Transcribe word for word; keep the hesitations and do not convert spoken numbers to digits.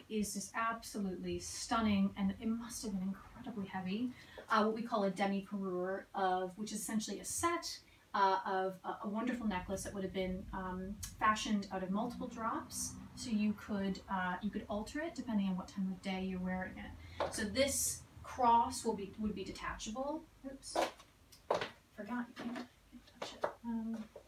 is just absolutely stunning, and it must have been incredibly heavy. Uh, what we call a demi-parure, of which is essentially a set uh, of a, a wonderful necklace that would have been um, fashioned out of multiple drops. So you could uh, you could alter it depending on what time of day you're wearing it. So this cross will be would be detachable. Oops, forgot you can't, can't touch it. Um,